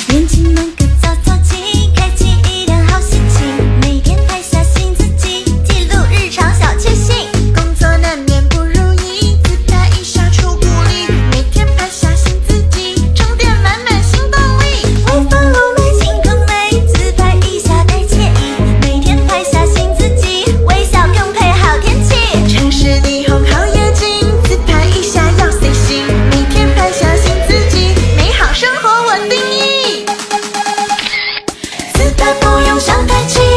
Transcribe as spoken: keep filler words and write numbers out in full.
年轻能个早早起，开启一良好心情，每天拍下新自己，记录日常小确幸。工作难免不如意，自拍一下出鼓励，每天拍下新自己，充电满满新动力。微风如美，心更美，自拍一下带惬意，每天拍下新自己，微笑更配好天气。城市霓虹好夜景，自拍一下要随性，每天拍下新自己，美好生活我定义。自拍不用想太气。